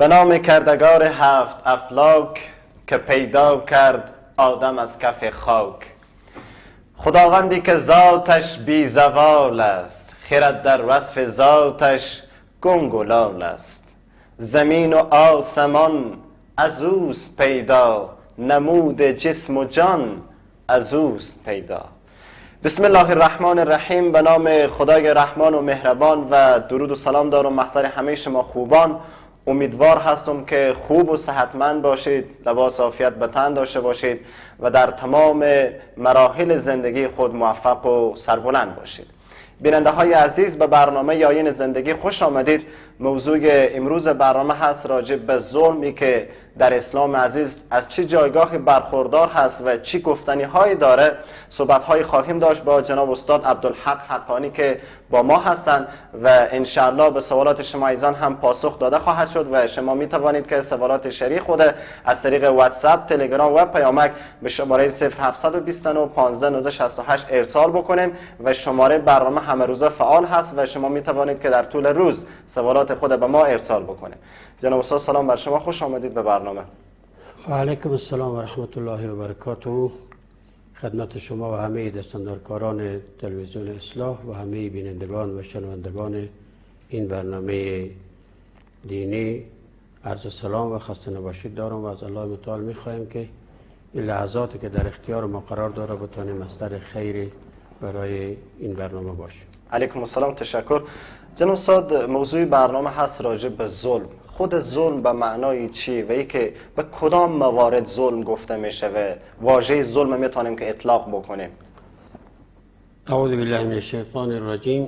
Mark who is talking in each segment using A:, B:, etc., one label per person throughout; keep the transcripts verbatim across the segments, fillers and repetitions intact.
A: به نام کردگار هفت افلاک که پیدا کرد آدم از کف خاک. خداوندی که ذاتش بی زوال است، خرد در وصف ذاتش گنگ و لال است. زمین و آسمان از اوست پیدا، نمود جسم و جان از اوست پیدا. بسم الله الرحمن الرحیم. به نام خدای رحمان و مهربان و درود و سلام دارم محضر همه شما خوبان. امیدوار هستم که خوب و صحتمند باشید، لباس عافیت به تن داشته باشید و در تمام مراحل زندگی خود موفق و سربلند باشید. بیننده های عزیز، به برنامه آیین زندگی خوش آمدید. موضوع امروز برنامه هست راجع به ظلمی که در اسلام عزیز از چه جایگاهی برخوردار هست و چی گفتنی هایی داره. صحبت های خواهیم داشت با جناب استاد عبدالحق حقانی که با ما هستند و انشاءالله به سوالات شما ایزان هم پاسخ داده خواهد شد و شما می توانید که سوالات شریع خود از طریق واتساپ، تلگرام و پیامک به شماره صفر هفت دو نه پانزده نه شش هشت ارسال بکنیم و شماره برنامه همه روزه فعال هست و شما می توانید که در طول روز سوالات خود به ما ارسال بکنیم. جناب استاد سلام بر شما، خوش آمدید به برنامه.
B: و علیکم السلام و رحمت الله و برکاته. خدمت شما و همه دستاندارکاران تلویزیون اصلاح و همه بینندگان و شنوندگان این برنامه دینی عرض سلام و خسته نباشید دارم و از الله متعال میخواهیم که این لحظاتی که در اختیار ما قرار داره بتانیم مصدر خیری برای این برنامه باشه.
A: علیکم السلام، تشکر. جناب استاد، موضوع برنامه هست راجع به ظلم. خود ظلم به معنای چی و ای که به کدام موارد ظلم گفته میشه و واژه ظلم میتونیم که اطلاق بکنیم؟
B: اعوذ بالله من الشیطان الرجیم.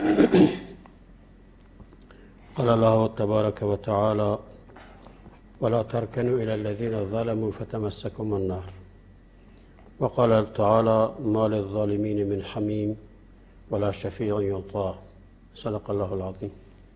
B: قال الله تبارک و تعالی ولا ترکنوا الى الذين ظلموا فتمسكم النار وقال تعالی ما للظالمین من حمیم ولا شفیع یطاع. صدق الله العظیم.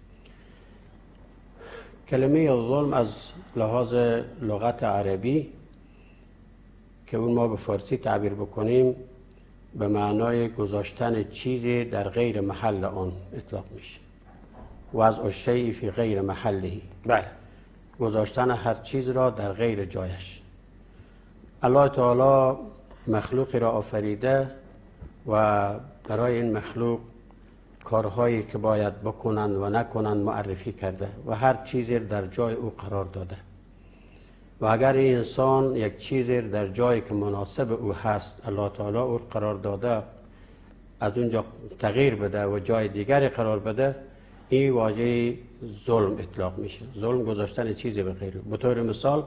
B: کلمه ظلم از لحاظ لغت عربی که اون ما به فارسی تعبیر بکنیم به معنای گذاشتن چیزی در غیر محل آن اطلاق میشه. وضع الشیء فی غیر محله.
A: بله.
B: گذاشتن هر چیز را در غیر جایش. الله تعالی مخلوقی را آفریده و برای این مخلوق کارهایی که باید بکنند و نکنند معرفی کرده و هر چیزی در جای او قرار داده و اگر این انسان یک چیزی در جایی که مناسب او هست الله تعالی او قرار داده از اونجا تغییر بده و جای دیگری قرار بده، این واژه ظلم اطلاق میشه. ظلم گذاشتن چیزی به غیر. به طور مثال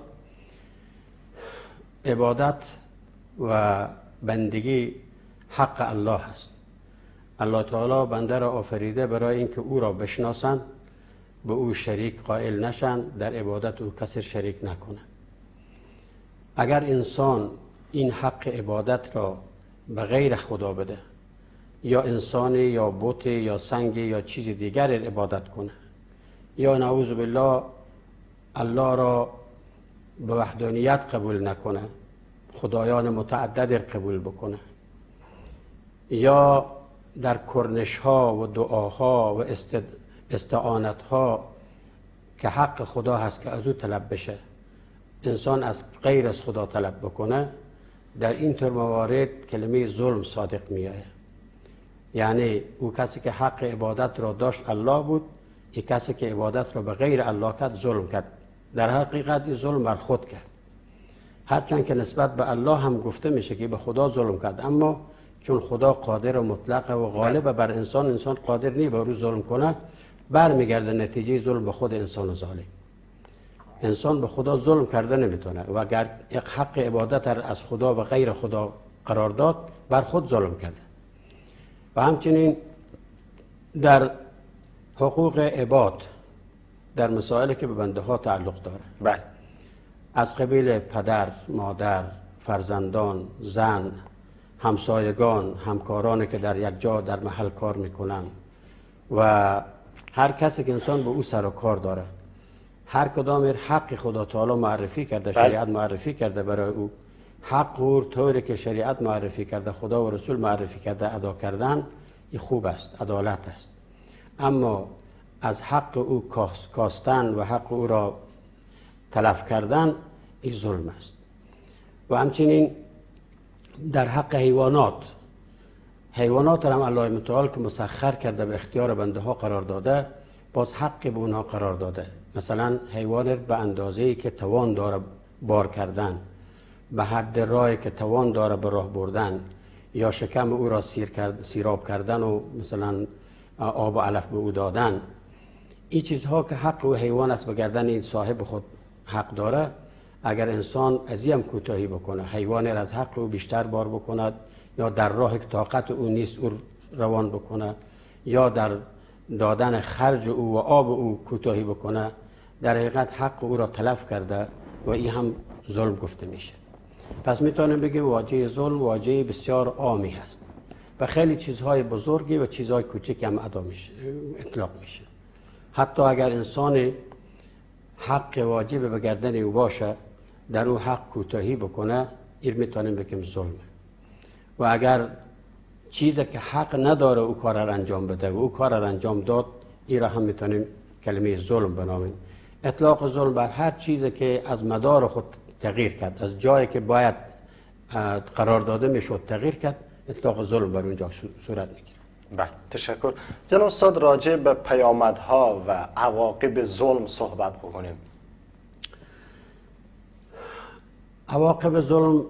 B: عبادت و بندگی حق الله هست. الله تعالی بنده را آفریده برای اینکه او را بشناسند، به او شریک قائل نشند، در عبادت او کسی شریک نکنه. اگر انسان این حق عبادت را به غیر خدا بده، یا انسانی یا بت یا سنگ یا چیز دیگر عبادت کنه، یا نعوذ بالله الله را به وحدانیت قبول نکنه، خدایان متعدد قبول بکنه، یا در کرنش ها و دعاها و استعانت ها که حق خدا هست که از او طلب بشه انسان از غیر از خدا طلب بکنه، در این طور موارد کلمه ظلم صادق میآید. یعنی او کسی که حق عبادت را داشت الله بود، این کسی که عبادت را به غیر الله کرد ظلم کرد. در حقیقت این ظلم بر خود کرد، هرچند که نسبت به الله هم گفته میشه که به خدا ظلم کرد، اما چون خدا قادر و مطلق و غالب بر انسان، انسان قادر نیست بر او ظلم کنه، برمیگرده نتیجه ظلم به خود انسان ظالم. انسان به خدا ظلم کرده نمیتونه و اگر حق عبادت از خدا و غیر خدا قرار داد بر خود ظلم کرده. و همچنین در حقوق عباد در مسائلی که به بنده ها تعلق داره،
A: بله،
B: از قبیل پدر، مادر، فرزندان، زن، همسایگان، همکارانی که در یک جا در محل کار میکنن و هر کسی که انسان به او سر و کار داره، هر کدام حق خدا تعالی معرفی کرده، شریعت معرفی کرده برای او، حق او طوری که شریعت معرفی کرده، خدا و رسول معرفی کرده ادا کردن، این خوب است، عدالت است. اما از حق او کاستن و حق او را تلف کردن این ظلم است. و همچنین در حق حیوانات، حیوانات هم الله متعال که مسخر کرده به اختیار بنده ها قرار داده، باز حق به اونها قرار داده. مثلا حیوان به اندازه‌ای که توان داره بار کردن، به حد راهی که توان داره به راه بردن، یا شکم او را سیر کرد، سیراب کردن و مثلا آب و علف به او دادن، این چیزها که حق او حیوان است به گردن این صاحب خود حق داره. اگر انسان از این کوتاهی بکنه، حیوان را از حق او بیشتر بار بکند، یا در راه که طاقت او نیست او روان بکنه، یا در دادن خرج او و آب او کوتاهی بکنه، در حقیقت حق او را تلف کرده و این هم ظلم گفته میشه. پس میتونیم بگیم واژه ظلم واژه بسیار عامی هست و خیلی چیزهای بزرگی و چیزهای کوچکی هم ادا میشه، اطلاق میشه. حتی اگر انسان حق واجب به گردن او باشه، در او حق کوتاهی بکنه، این میتونیم بگیم ظلمه. و اگر چیزی که حق نداره او کار را انجام بده و او کار را انجام داد، این را هم میتونیم کلمه ظلم بنامیم. اطلاق ظلم بر هر چیزی که از مدار خود تغییر کرد، از جایی که باید قرار داده میشد تغییر کرد، اطلاق ظلم بر اونجا صورت میگیره.
A: بله، تشکر. جناب استاد، راجع به پیامدها و عواقب ظلم صحبت بکنیم.
B: عواقب ظلم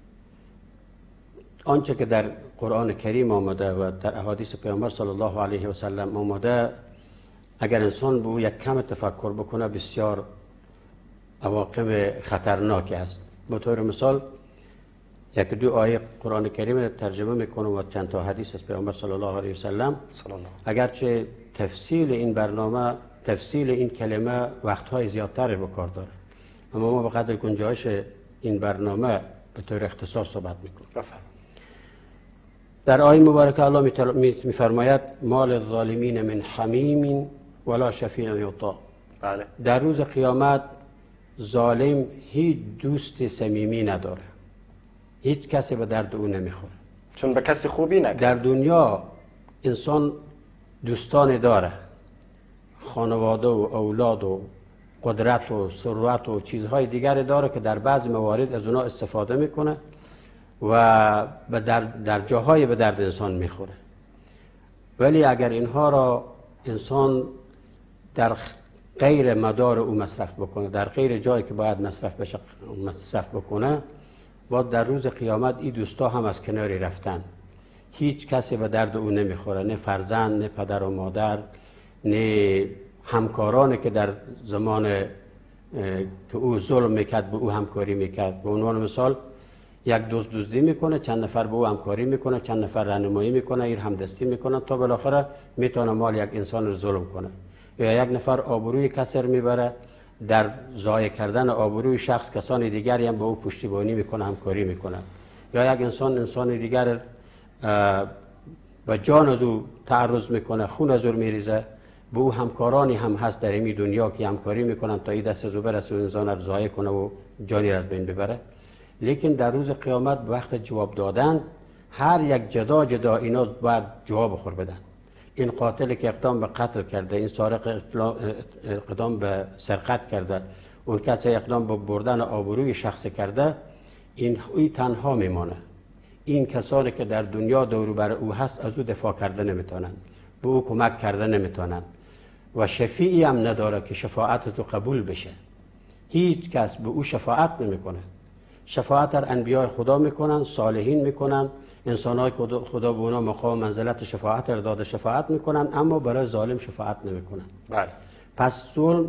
B: آنچه که در قرآن کریم آمده و در احادیث پیامبر صلی الله علیه و سلم آمده، اگر انسان به او یک کم تفکر بکنه بسیار عواقب خطرناکی است. به طور مثال یک دو آیه قرآن کریم ترجمه میکنم و چند تا حدیث از پیامبر صلی الله علیه و سلم. اگرچه تفصیل این برنامه، تفصیل این کلمه وقتهای زیادتر به کار داره، اما ما به قدر گنجایش این برنامه به طور اختصار صحبت میکنیم. در آیه مبارکه الله میفرماید مال الظالمین من حمیم ولا شفیع یطاع.
A: بله. در
B: روز قیامت ظالم هیچ دوست صمیمی نداره، هیچ کسی به درد او نمیخوره،
A: چون به کسی خوبی نکنه.
B: در دنیا انسان دوستان داره، خانواده و اولاد و قدرت و ثروت و چیزهای دیگر داره که در بعض موارد از اونا استفاده میکنه و در, در جاهای به درد انسان میخوره. ولی اگر اینها را انسان در غیر مدار او مصرف بکنه، در غیر جایی که باید مصرف بشه مصرف بکنه، باید در روز قیامت این دوستا هم از کناری رفتن. هیچ کسی به درد او نمیخوره، نه فرزند، نه پدر و مادر، نه همکارانی که در زمان که او ظلم میکرد به او همکاری میکرد. به عنوان مثال یک دوست دزدی میکنه، چند نفر به او همکاری میکنه، چند نفر راهنمایی میکنه، ایر همدستی میکنه تا بالاخره میتونه مال یک انسان رو ظلم کنه. یا یک نفر آبروی کسر میبره، در ضایع کردن آبروی شخص کسان دیگری هم به او پشتیبانی میکنه، همکاری میکنه. یا یک انسان انسان دیگر به جان از او تعرض میکنه، خون از او میریزه، به او همکارانی هم هست در این دنیا که همکاری میکنن تا این دست از او برسه و انسان را ضایع کنه و جانی را از بین ببره. لیکن در روز قیامت وقت جواب دادن هر یک جدا جدا اینا باید جواب خور بدن. این قاتل که اقدام به قتل کرده، این سارق اقدام به سرقت کرده، اون کسی اقدام به بردن آبروی شخص کرده، این ای تنها میمانه. این کسانی که در دنیا دور بر او هست از او دفاع کرده نمیتونن، به او کمک کرده نمیتونن و شفیعی هم نداره که شفاعت از او قبول بشه. هیچ کس به او شفاعت نمیکنه. شفاعت در انبیاء خدا میکنن، صالحین میکنن، انسانهای خدا به اونا مقام منزلت شفاعت را داده شفاعت میکنن، اما برای ظالم شفاعت نمیکنن.
A: بله.
B: پس ظلم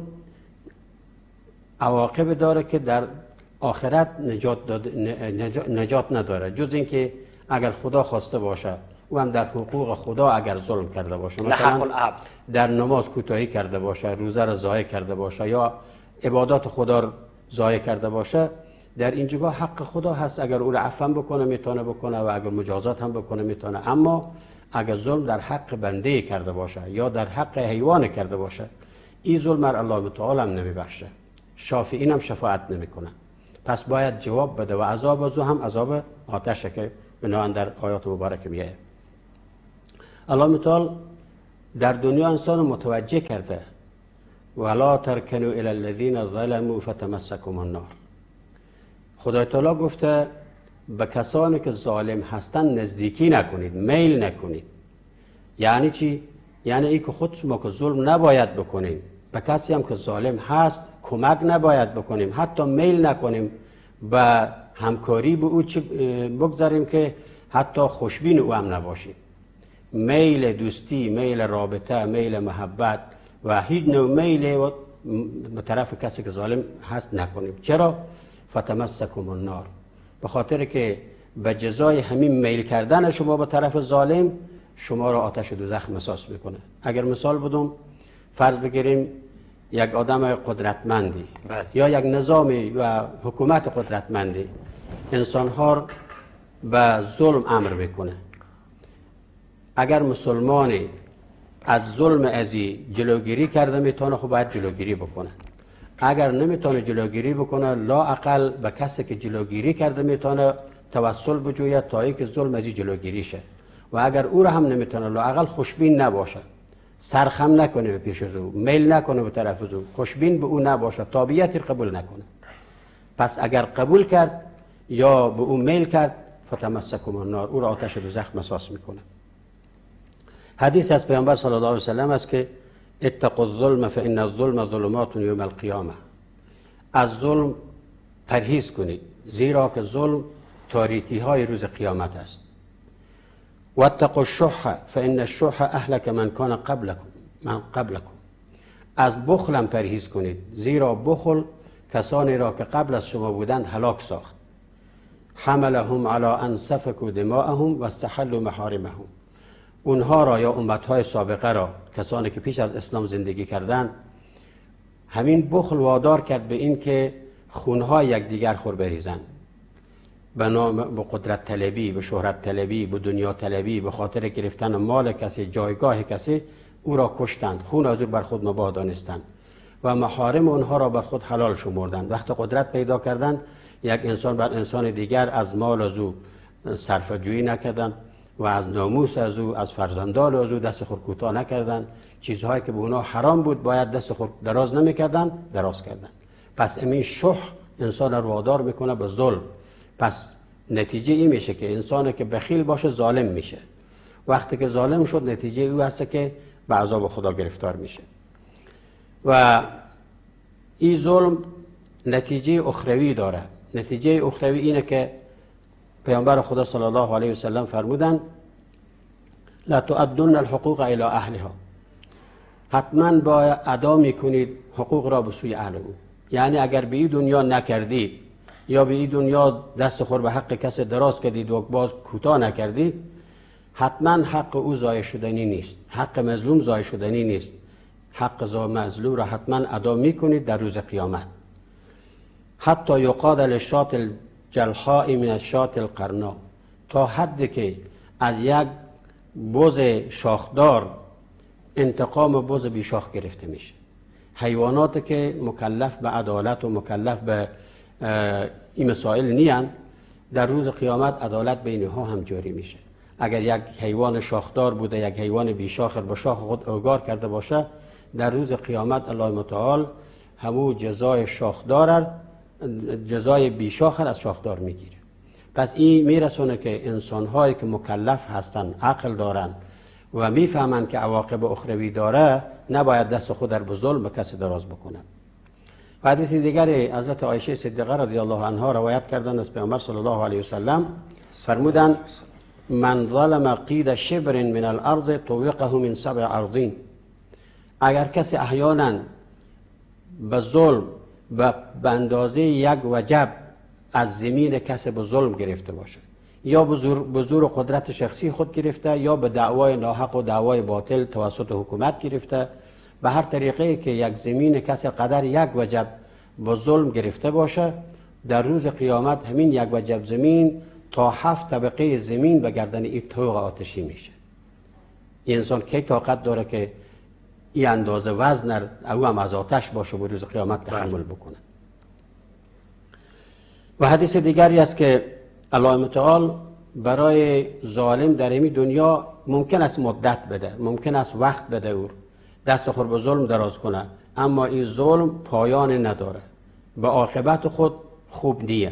B: عواقب داره که در آخرت نجات, نجات, نجات نداره، جز اینکه اگر خدا خواسته باشه او هم در حقوق خدا اگر ظلم کرده باشه، مثلا در نماز کوتاهی کرده باشه، روزه را ضایع کرده باشه یا عبادات خدا را ضایع کرده باشه، در اینجا حق خدا هست، اگر او را عفو بکنه میتونه بکنه و اگر مجازات هم بکنه میتونه. اما اگر ظلم در حق بنده کرده باشه یا در حق حیوان کرده باشه، این ظلم الله متعال هم نمیبخشه، شافعین هم شفاعت نمیکنه. پس باید جواب بده و عذاب از او هم عذاب آتشه که بنابراین در آیات مبارکه میگه. الله متعال در دنیا انسان متوجه کرده ولا ترکنوا الی الذین ظلموا فتمسکم النار. خدای تعالی گفته به کسانی که ظالم هستند نزدیکی نکنید، میل نکنید. یعنی چی؟ یعنی ای که خود شما که ظلم نباید بکنیم، به کسی هم که ظالم هست کمک نباید بکنیم، حتی میل نکنیم به همکاری به او چی بگذاریم که حتی خوشبین او هم نباشیم. میل دوستی، میل رابطه، میل محبت و هیچ نوع میل به طرف کسی که ظالم هست نکنیم. چرا؟ فتمسکم النار. به خاطر که به جزای همین میل کردن شما به طرف ظالم شما را آتش دوزخ مساس میکنه. اگر مثال بدم، فرض بگیریم یک آدم قدرتمندی
A: بله.
B: یا یک نظامی و حکومت قدرتمندی انسانها به ظلم امر میکنه. اگر مسلمانی از ظلم ازی جلوگیری کرده میتونه، خب باید جلوگیری بکنه. اگر نمیتونه جلوگیری بکنه، لا اقل به کسی که جلوگیری کرده میتونه توسل بجوید تا اینکه ظلم ازی جلوگیری شه. و اگر او را هم نمیتونه، لا اقل خوشبین نباشه، سرخم نکنه به پیش از او، میل نکنه به طرف از او، خوشبین به او نباشه، تابعیتی قبول نکنه. پس اگر قبول کرد یا به او میل کرد، فتمسکم النار، او را آتش دوزخ مساس میکنه. حدیث از پیامبر صلی الله علیه و سلم است که اتقوا الظلم فان الظلم ظلمات یوم القیامه. از ظلم پرهیز کنید، زیرا که ظلم تاریکی های روز قیامت است. واتقوا الشح فان الشح اهلك من کان قبلكم من قبلكم. از بخل هم پرهیز کنید، زیرا بخل کسانی را که قبل از شما بودند هلاک ساخت. حملهم علی ان سفكوا دماءهم واستحلوا محارمهم. اونها را یا امتهای سابقه را، کسانی که پیش از اسلام زندگی کردند، همین بخل وادار کرد به این که خونهای یکدیگر خور بریزند. به نام، به قدرت طلبی، به شهرت طلبی، به دنیا طلبی، به خاطر گرفتن مال کسی، جایگاه کسی، او را کشتند، خون از او بر خود مباح دانستند و محارم اونها را بر خود حلال شمردند. وقتی قدرت پیدا کردند، یک انسان بر انسان دیگر از مال از او صرفه جویی نکردند و از ناموس از او، از فرزندان از او دست خود کوتاه نکردند. چیزهایی که به اونها حرام بود باید دست خود دراز نمیکردند، دراز کردند. پس همین شح انسان را وادار میکنه به ظلم. پس نتیجه این میشه که انسانی که بخیل باشه ظالم میشه. وقتی که ظالم شد، نتیجه او هست که به عذاب خدا گرفتار میشه. و این ظلم نتیجه اخروی داره. نتیجه اخروی اینه که پیامبر خدا صلی الله علیه و سلم فرمودند لا تؤدون الحقوق الی اهلها. حتما باید ادا میکنید حقوق را به سوی اهل او. یعنی اگر به این دنیا نکردید یا به این دنیا دست خور به حق کسی دراز کردید و باز کوتاه نکردید، حتما حق او ضایع شدنی نیست، حق مظلوم ضایع شدنی نیست. حق مظلوم را حتما ادا میکنید در روز قیامت. حتی یقاد للشاة الجلحاء من الشاة القرناء. تا حدی که از یک بز شاخدار انتقام بز بیشاخ گرفته میشه. حیواناتی که مکلف به عدالت و مکلف به این مسائل نیان، در روز قیامت عدالت بینها هم جاری میشه. اگر یک حیوان شاخدار بوده، یک حیوان بیشاخ با شاخ خود اوگار کرده باشه، در روز قیامت الله متعال همو جزای شاخدار، جزای بیشاخ از شاخدار میگیره. پس این میرسونه که انسانهایی که مکلف هستن، عقل دارن و میفهمن که عواقب اخروی داره، نباید دست خود در به ظلم به کسی دراز بکنن. و حدیث دیگری حضرت عایشه صدیقه رضی الله عنها روایت کردن از پیامبر صلی الله علیه و سلم، فرمودند من ظلم قید شبر من الارض طوقه من سبع ارضین. اگر کسی احیانا به ظلم به اندازه یک وجب از زمین کسی به ظلم گرفته باشه، یا به زور, به زور و قدرت شخصی خود گرفته، یا به دعوای ناحق و دعوای باطل توسط حکومت گرفته، به هر طریقه که یک زمین کسی قدر یک وجب به ظلم گرفته باشه، در روز قیامت همین یک وجب زمین تا هفت طبقه زمین به گردن این طوق آتشی میشه. این انسان کی طاقت داره که این اندازه وزن او هم از آتش باشه به روز قیامت تحمل بکنه؟ و حدیث دیگری است که الله متعال برای ظالم در این دنیا ممکن است مدت بده، ممکن است وقت بده، او دست خور به ظلم دراز کنه، اما این ظلم پایان نداره، به عاقبت خود خوب نیه.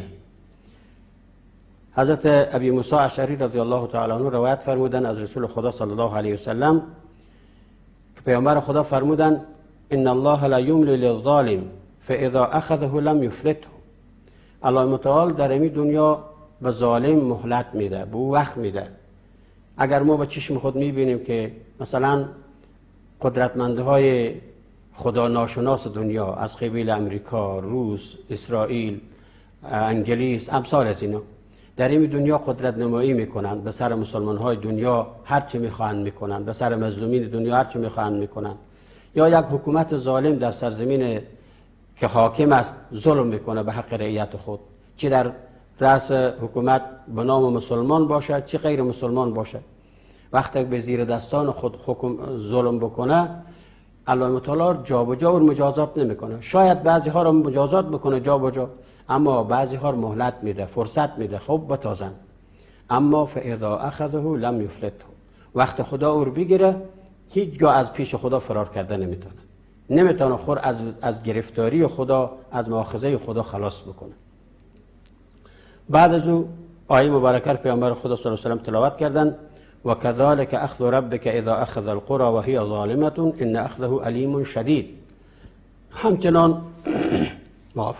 B: حضرت ابی موسی اشعری رضی الله تعالی عنه روایت فرمودن از رسول خدا صلی الله علیه و سلم که پیامبر خدا فرمودن ان الله لا یملی للظالم فاذا اخذه لم یفلته. الله متعال در این دنیا به ظالم مهلت میده، به او وقت میده. اگر ما با چشم خود میبینیم که مثلا قدرتمندهای خدا ناشناس دنیا از قبیل امریکا، روس، اسرائیل، انگلیس، امثال از اینا در این دنیا قدرت نمایی میکنند، به سر مسلمان های دنیا هر چی میخواهند میکنند، به سر مظلومین دنیا هر چی میخواهند میکنند. یا یک حکومت ظالم در سرزمین که حاکم است ظلم میکنه به حق رعیت خود، چی در رأس حکومت به نام مسلمان باشد چی غیر مسلمان باشد. وقتی به زیر دستان خود حکم ظلم بکنه، الله متعال جا و جا و مجازات نمیکنه. شاید بعضی ها رو مجازات بکنه جا و جا، اما بعضی ها مهلت میده، فرصت میده خوب بتازن. اما فاذا اخذه لم یفلته، وقت خدا او رو بگیره هیچگاه از پیش خدا فرار کرده نمیتونه، نمیتونه خور از از گرفتاری خدا، از مؤاخذه خدا خلاص بکنه. بعد از او آیه مبارکه پیامبر خدا صلی الله علیه و سلم تلاوت کردن و كذلك اخذ ربك اذا اخذ القرى وهي ظالمه ان اخذه علیم شدید. همچنان معاف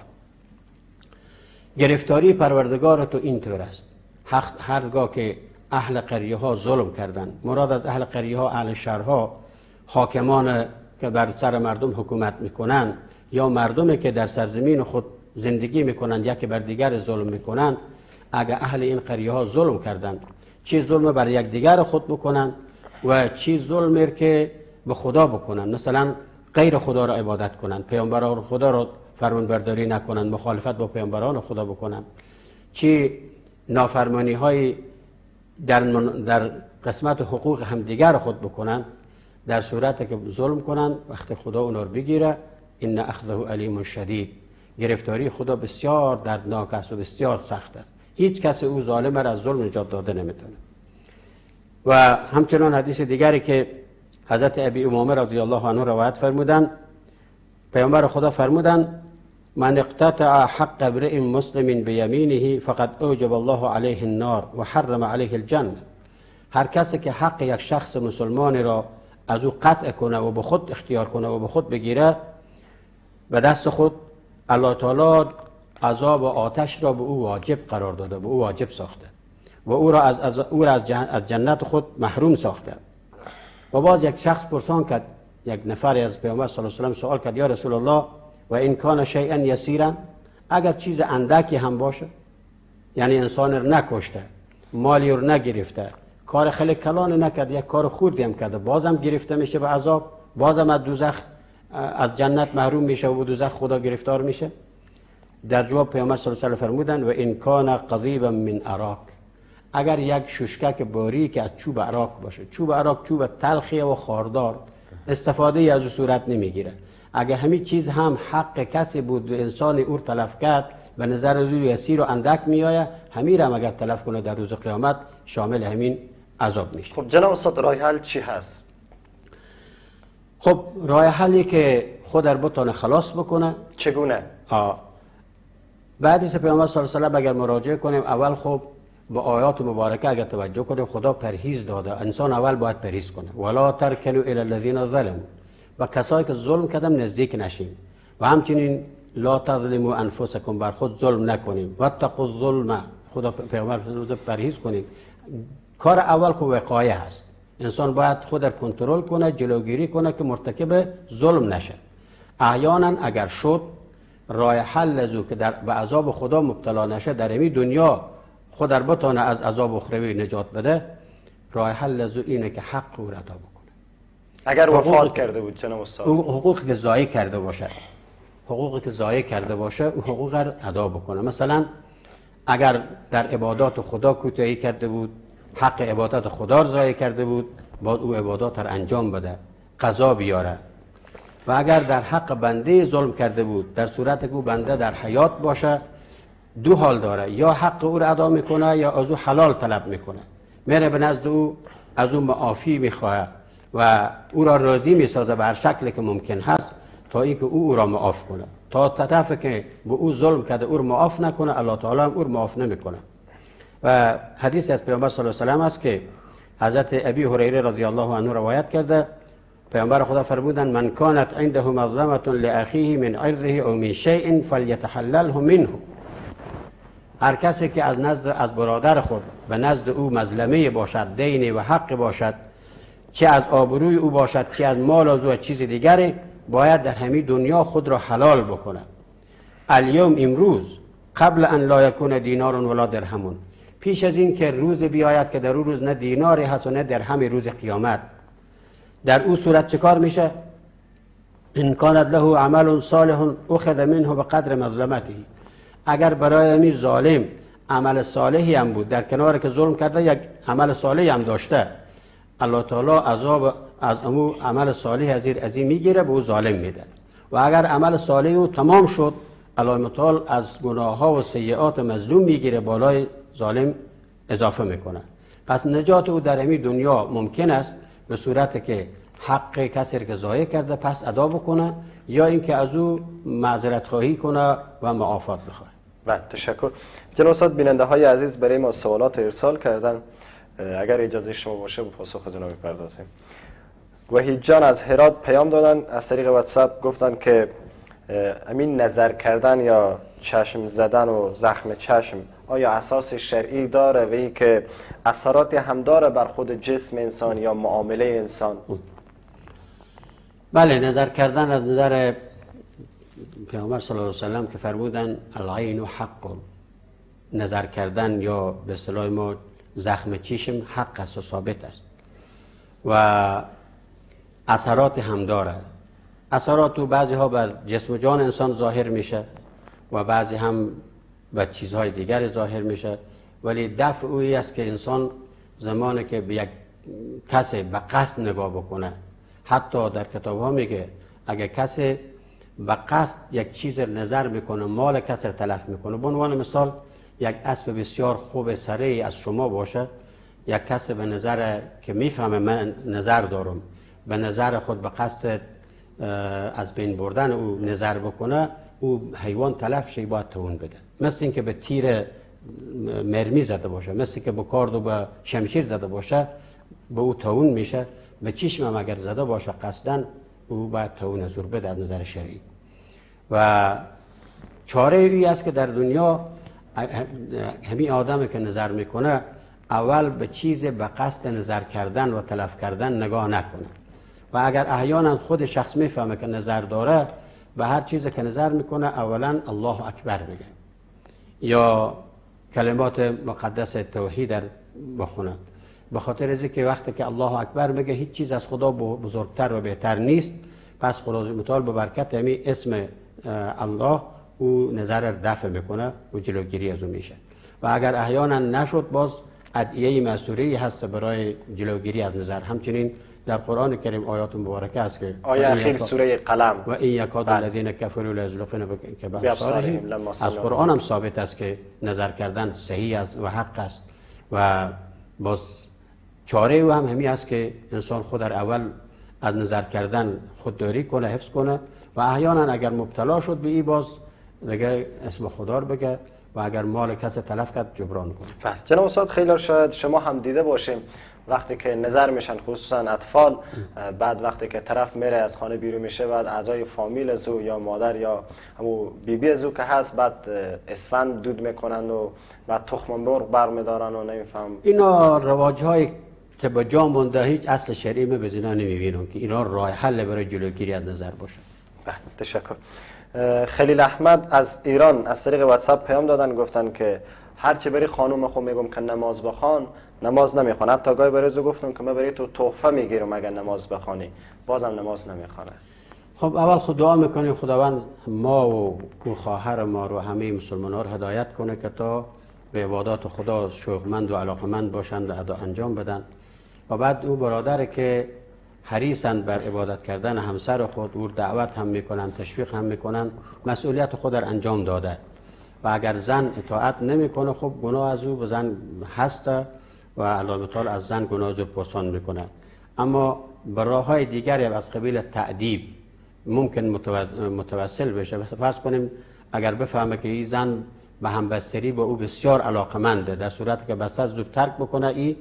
B: گرفتاری پروردگار تو اینطور است، هرگاه که اهل قریه ها ظلم کردند، مراد از اهل قریه ها اهل شهرها، حاکمان که بر سر مردم حکومت میکنند یا مردمی که در سرزمین خود زندگی میکنند یکی بر دیگر ظلم میکنند، اگر اهل این قریه ها ظلم کردند، چی ظلم بر یک دیگر خود بکنند و چی ظلم که به خدا بکنند، مثلا غیر خدا را عبادت کنند، پیامبران خدا را فرمانبرداری نکنند، مخالفت با پیامبران خدا بکنند، چی نافرمانی های در, در قسمت حقوق همدیگر خود بکنند، در صورتی که ظلم کنند وقت خدا اونا رو بگیره ان اخذه علیم شدید، گرفتاری خدا بسیار دردناک است و بسیار سخت است. هیچ کس او ظالم را از ظلم نجات داده نمیتونه. و همچنان حدیث دیگری که حضرت ابی امامه رضی الله عنه روایت فرمودند، پیامبر خدا فرمودند من اقتطع حق امرئ مسلم بیمینه فقد اوجب الله علیه النار و حرم علیه الجنه. هر کسی که حق یک شخص مسلمان را از او قطع کنه و به خود اختیار کنه و به خود بگیره، به دست خود الله تعالی عذاب و آتش را به او واجب قرار داده، به او واجب ساخته و او را از, از, او را از, جن از جنت خود محروم ساخته. و باز یک شخص پرسان کرد، یک نفری از پیامبر صلی الله علیه و سلم سوال کرد یا رسول الله و این کان شیئا یسیرا، اگر چیز اندکی هم باشه، یعنی انسان رو نکشته، مالی رو نگرفته، کار خیلی کلان نکرد، یک کار خوردی هم کرده، بازم گرفته میشه به عذاب، بازم از دوزخ از جنت محروم میشه و دوزخ خدا گرفتار میشه؟ در جواب پیامبر صلی الله علیه و سلم فرمودند و این کان قضیبا من عراق، اگر یک ششکک باریک از چوب عراق باشه، چوب عراق چوب تلخیه و خاردار، استفاده ای از او صورت نمیگیره، اگر همین چیز هم حق کسی بود و انسان او تلف کرد به نظر از او یسیر و اندک میآید، همین هم اگر تلف کنه در روز قیامت شامل همین عذاب میشه.
A: خب جناب استاد راه حل چی هست؟
B: خب راه حلی که خود در بتونه خلاص بکنه.
A: چگونه؟
B: آه. بعد از پیامبر صلی الله علیه و سلم اگر مراجعه کنیم، اول خب با آیات مبارکه اگر توجه کنیم، خدا پرهیز داده، انسان اول باید پرهیز کنه. ولا ترکنوا الی الذین ظلموا، و کسایی که ظلم کردن نزدیک نشین. و همچنین لا تظلموا انفسکم، بر خود ظلم نکنیم. واتقوا الظلم، خدا پیامبر پرهیز کنیم. کار اول خب وقایه هست، انسان باید خود را کنترل کنه، جلوگیری کنه که مرتکب ظلم نشه. احیانا اگر شد راه حل ازو که در به عذاب خدا مبتلا نشه، در این دنیا خود در بتونه از عذاب اخروی نجات بده، راه حل ازو اینه که حق او را ادا بکنه.
A: اگر وفات کرده بود جناب استاد،
B: حقوقی که ضایع کرده باشه، حقوقی که ضایع کرده باشه او حقوق را ادا بکنه. مثلا اگر در عبادات خدا کوتاهی کرده بود، حق عبادت خدا را ضایع کرده بود، باید او عبادات را انجام بده، قضا بیاره. و اگر در حق بنده ظلم کرده بود، در صورت که او بنده در حیات باشه، دو حال داره، یا حق او را ادا میکنه یا از او حلال طلب میکنه، میره به نزد او از او معافی میخواه و او را راضی میسازه به هر شکلی که ممکن هست تا اینکه او او را معاف کنه. تا طرف که به او ظلم کرده او را معاف نکنه، الله تعالی هم او را معاف نمیکنه. و حدیث از پیامبر صلی الله علیه و آله است که حضرت ابی هریره رضی الله عنه روایت کرده، پیامبر خدا فرمودند من کانت عنده مظلمه لاخیه من عرضه او من شیء فلیتحلله منه. هر کسی که از نزد از برادر خود به نزد او مظلمه باشد، دین و حق باشد، چه از آبروی او باشد چه از مال از او و چیز دیگری، باید در همین دنیا خود را حلال بکنه. الیوم امروز قبل ان لا یکون دینار ولا درهم، پیش از این که روز بیاید که در او روز نه دیناری هست و نه درهم، روز قیامت. در او صورت چه کار میشه؟ ان کانت له عمل صالح اخذ منه بقدر مظلمته. اگر برای امیر ظالم عمل صالحی هم بود، در کنار که ظلم کرده یک عمل صالحی هم داشته، الله تعالی عذاب از امو عمل صالح از از این میگیره، به او ظالم میده. و اگر عمل صالح او تمام شد، الله تعالی از گناه ها و سیئات مظلوم میگیره، بالای ظالم اضافه میکنه. پس نجات او در همین دنیا ممکن است به صورت که حق کسی که ضایع کرده پس ادا بکنه، یا اینکه از او معذرت خواهی کنه و معافات بخواد.
A: بله، تشکر. جناب استاد، بیننده های عزیز برای ما سوالات ارسال کردن، اگر اجازه شما باشه به پاسخ از اونا بپردازیم. وحید جان از هرات پیام دادن از طریق واتساپ، گفتن که همین نظر کردن یا چشم زدن و زخم چشم آیا اساس شرعی داره و این که اثرات هم داره بر خود جسم انسان یا معامله انسان؟
B: بله، نظر کردن از نظر پیامبر صلی الله علیه و سلم که فرمودن العین حق، نظر کردن یا به اصطلاح ما زخم چشم حق است و ثابت است و اثرات هم داره. اثرات تو بعضی ها بر جسم و جان انسان ظاهر میشه و بعضی هم بر چیزهای دیگر ظاهر میشه، ولی دفع اویی است که انسان زمانی که به یک کسی به قصد نگاه بکنه، حتی در کتاب ها میگه اگر کسی به قصد یک چیز نظر میکنه، مال کسی را تلف میکنه، به عنوان مثال یک اسب بسیار خوب سریع از شما باشه، یک کسی به نظر که میفهمه من نظر دارم، به نظر خود به قصد از بین بردن او نظر بکنه، او حیوان تلف شه، باید تون بده. مثل اینکه به تیر مرمی زده باشه، مثل که به کارد و به شمشیر زده باشه، به او تون میشه. به چشم هم اگر زده باشه قصدن، او باید تون زور بده از نظر شرعی. و چاره ای است که در دنیا همین آدمی که نظر میکنه اول به چیز به قصد نظر کردن و تلف کردن نگاه نکنه، و اگر احیانا خود شخص میفهمه که نظر داره، به هر چیزی که نظر میکنه اولا الله اکبر بگه یا کلمات مقدس توحید بخونه، به خاطر از اینکه وقتی که الله اکبر بگه هیچ چیز از خدا بزرگتر و بهتر نیست، پس خدا متعال به برکت همین اسم الله او نظر دفع میکنه و جلوگیری از او میشه. و اگر احیانا نشد، باز ادعیه مأثوری هست برای جلوگیری از نظر. همچنین در قرآن کریم آیات مبارکه است که
A: آیه اخیر سوره قلم
B: و این یکاد الذین کفروا لیزلقون بابصارهم، از قرآن هم ثابت است که نظر کردن صحیح است و حق است. و باز چاره او هم همین است که انسان خود در اول از نظر کردن خودداری کنه، حفظ کنه، و احیانا اگر مبتلا شد به این، باز دیگه اسم خدا رو بگه و اگر مال کسی تلف کرد جبران کنه.
A: بله جناب استاد، خیلی شاید شما هم دیده باشیم وقتی که نظر میشن، خصوصا اطفال، بعد وقتی که طرف میره از خانه بیرون میشه، بعد اعضای فامیل از او یا مادر یا همو بیبی از او که هست، بعد اسفند دود میکنن و بعد تخم مرغ برمیدارن و نمیفهم.
B: اینا رواج‌های که با جا مونده، هیچ اصل شرعی من بزینا نمیبینم که اینا راه حل برای جلوگیری از نظر باشه.
A: بله تشکر. خلیل احمد از ایران از طریق واتساپ پیام دادن، گفتن که هرچی بری خانوم خود میگم که نماز بخوان، نماز نمیخوان. حتی گاهی برای زو گفتم که من برای تو تحفه میگیرم اگر نماز بخوانی، بازم نماز نمیخوانه.
B: خب اول خود دعا میکنیم خداوند ما و خواهر ما رو، همه مسلمان‌ها رو هدایت کنه که تا به عبادات خدا شوقمند و علاقمند باشند و ادا انجام بدن. و بعد او برادر که حریصند بر عبادت کردن همسر خود، او دعوت هم میکنن، تشویق هم میکنن، مسئولیت خود را انجام داده. و اگر زن اطاعت نمیکنه، خب گناه از او به زن هست و الله تعالی از زن گناه از او پرسان میکنه. اما به راه‌های دیگری از قبیل تأدیب ممکن متوسل بشه. فرض کنیم اگر بفهمه که این زن به همبستری با او بسیار علاقمنده، در صورتی که بسته زود ترک بکنه این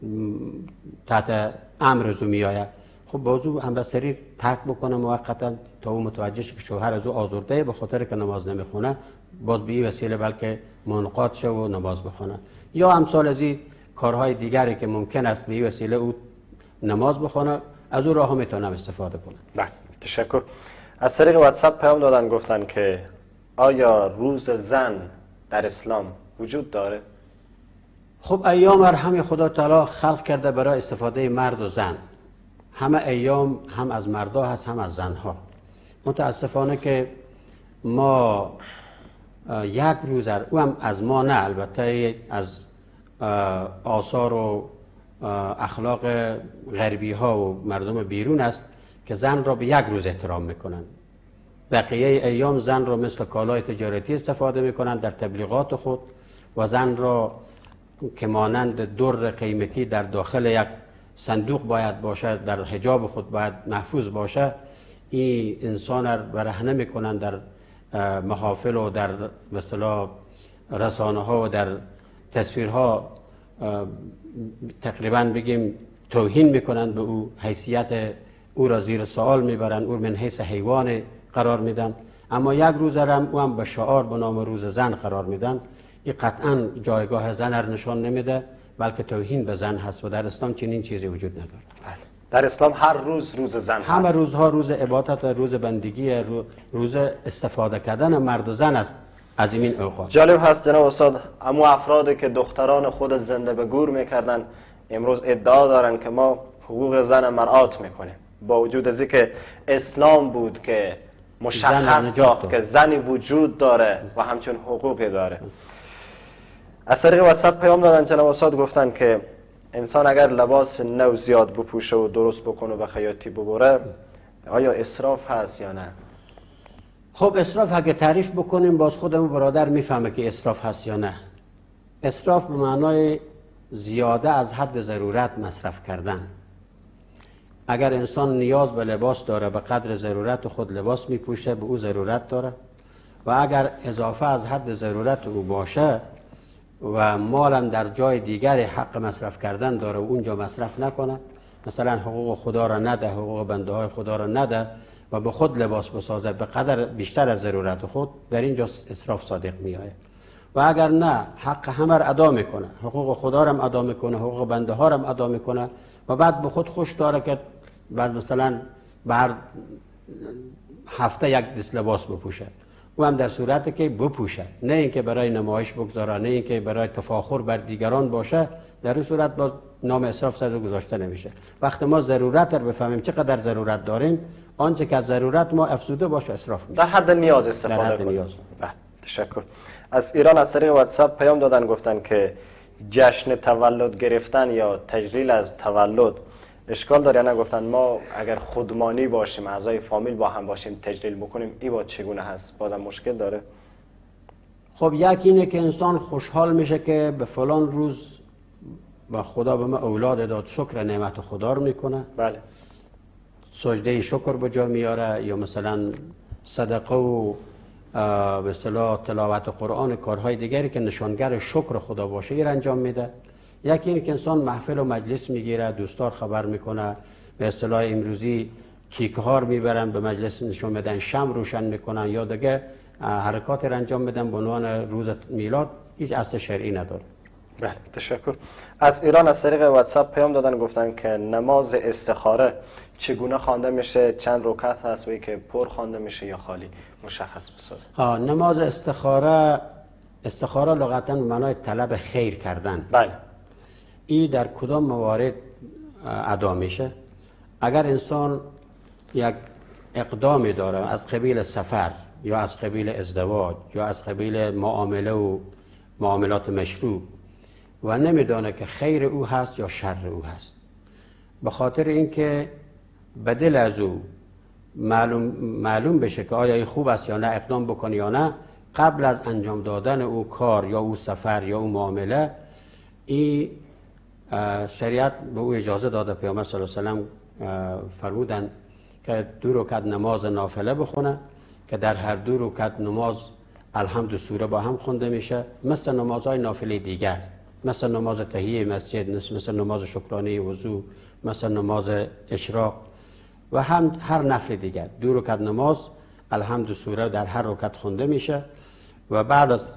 B: تحت امر از او میآید، خب باز او همبستری ترک بکنه موقتا تا او متوجه شه که شوهر از او آزرده به خاطر که نماز نمیخونه، باز به این وسیله بلکه منقاد شه و نماز بخونه. یا امثال از این کارهای دیگری که ممکن است به این وسیله او نماز بخونه، از او راه میتونم استفاده کنه.
A: بله تشکر. از طریق واتساپ پیام دادن گفتن که آیا روز زن در اسلام وجود داره؟
B: خب ایام هر همه خدا تعالی خلق کرده برای استفاده مرد و زن. همه ایام هم از مردا هست هم از زنها. متاسفانه که ما یک روز او هم از ما نه، البته از آثار و اخلاق غربی ها و مردم بیرون است که زن را به یک روز احترام میکنند. بقیه ایام زن را مثل کالای تجارتی استفاده میکنند در تبلیغات خود و زن را که مانند در قیمتی در داخل یک صندوق باید باشد، در حجاب خود باید محفوظ باشه، این انسان را برهنه میکنند در محافل و در مثلا رسانه ها و در تصویرها تقریبا بگیم توهین میکنند به او، حیثیت او را زیر سوال میبرند، او من حیث حیوان قرار میدن. اما یک روز هم او هم به شعار به نام روز زن قرار میدن. این قطعا جایگاه زن را نشان نمیده، بلکه توهین به زن هست و در اسلام چنین چیزی وجود نداره.
A: در اسلام هر روز روز زن هست.
B: همه روزها روز عبادت، روز بندگی، روز استفاده کردن مرد و زن است از این اوقات.
A: جالب هست جناب استاد، اما افرادی که دختران خود زنده به گور میکردن امروز ادعا دارن که ما حقوق زن مراعات میکنیم، با وجود از اینکه اسلام بود که مشخص ساخت که زنی وجود داره و همچون حقوقی داره. از طریق واتساپ پیام دادن جناب استاد، گفتن که انسان اگر لباس نو زیاد بپوشه و درست بکنه و به خیاطی ببره آیا اسراف هست یا نه؟
B: خب اسراف اگه تعریف بکنیم باز خودمون برادر میفهمه که اسراف هست یا نه. اسراف به معنای زیاده از حد ضرورت مصرف کردن. اگر انسان نیاز به لباس داره به قدر ضرورت خود لباس میپوشه، به او ضرورت داره، و اگر اضافه از حد ضرورت او باشه و مالم در جای دیگری حق مصرف کردن داره و اونجا مصرف نکنه، مثلا حقوق خدا را نده، حقوق بنده های خدا را نده و به خود لباس بسازه به قدر بیشتر از ضرورت خود، در اینجا اسراف صادق می آید. و اگر نه حق همه را ادا میکنه، حقوق خدا را ادا میکنه، حقوق بنده ها را ادا میکنه و بعد به خود خوش داره که بعد مثلا بر هفته یک دست لباس بپوشه، او هم در صورتی که بپوشه، نه اینکه برای نمایش بگذاره، نه اینکه برای تفاخر بر دیگران باشه، در این صورت باز نام اسراف صدر گذاشته نمیشه. وقتی ما ضرورت رو بفهمیم چقدر ضرورت داریم، آنچه که از ضرورت ما افزوده باشه اسراف میشه.
A: در حد نیاز استفاده
B: در حد
A: کنیم.
B: نیاز.
A: بله تشکر. از ایران از طریق واتساپ پیام دادن گفتن که جشن تولد گرفتن یا تجلیل از تولد اشکال داره یا نه؟ گفتن ما اگر خودمانی باشیم، اعضای فامیل با هم باشیم تجلیل بکنیم، این با چگونه هست؟ بازم مشکل داره؟
B: خب یکی اینه که انسان خوشحال میشه که به فلان روز با خدا به ما اولاد داد، شکر نعمت خدا رو میکنه،
A: بله،
B: سجده شکر به جا میاره، یا مثلا صدقه و به اصطلاح تلاوت قرآن، کارهای دیگری که نشانگر شکر خدا باشه این انجام میده. یکی اینه که انسان محفل و مجلس میگیره، دوستار خبر میکنه، به اصطلاح امروزی کیکه ها رو میبرن به مجلس نشون میدن، شمع روشن میکنن یا دیگه حرکات رو انجام میدن به عنوان روز میلاد، هیچ اصل شرعی نداره.
A: بله تشکر. از ایران از طریق واتساپ پیام دادن گفتن که نماز استخاره چگونه خوانده میشه، چند رکعت هست و که پر خوانده میشه یا خالی مشخص بساز؟
B: ها نماز استخاره، استخاره لغتا به معنای طلب خیر کردن.
A: بله.
B: این در کدام موارد ادا میشه؟ اگر انسان یک اقدامی داره از قبیل سفر یا از قبیل ازدواج یا از قبیل معامله و معاملات مشروع و نمیدانه که خیر او هست یا شر او هست، به خاطر اینکه به دل از او معلوم, معلوم بشه که آیا خوب است یا نه اقدام بکنه یا نه، قبل از انجام دادن او کار یا او سفر یا او معامله، این شریعت به او اجازه داده. پیامبر صلی الله علیه و سلم فرمودند که دو رکعت نماز نافله بخونه که در هر دو رکعت نماز الحمد سوره با هم خونده میشه، مثل نمازهای نافله دیگر، مثل نماز تحیه مسجد، مثل نماز شکرانه وضو، مثل نماز اشراق و هم هر نفل دیگر. دو رکعت نماز الحمد سوره در هر رکعت خونده میشه و بعد از